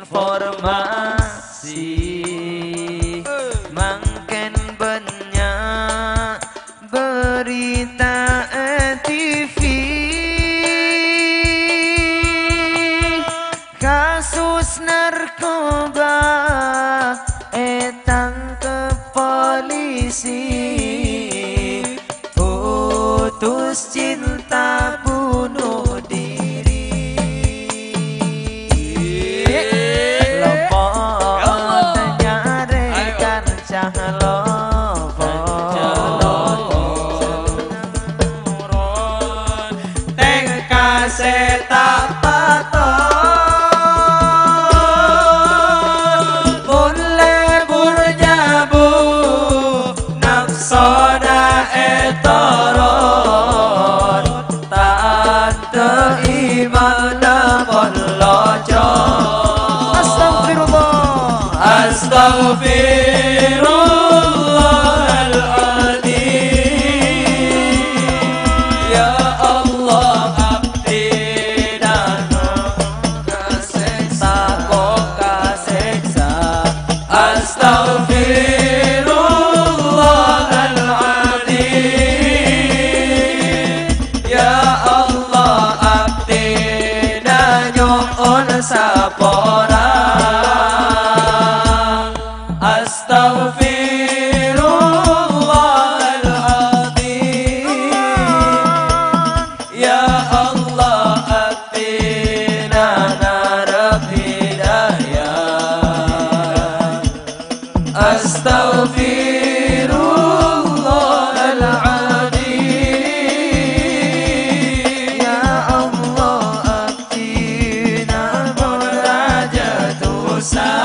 informasi mangken banyak berita TV kasus narkoba etang ke polisi putus cinta bunuh diri lompok nyarekan cahalopo teng kaseta paton mulai burjabu nafsona etoron tante iman lojo astagfirullahaladzim ya Allah abdi dano kaseksa kok kaseksa astagfirullahaladzim ya Allah abdi danyoon sapora astagfirullahaladzim ya Allah atina narab hidayah astagfirullahaladzim ya Allah atina munajat usah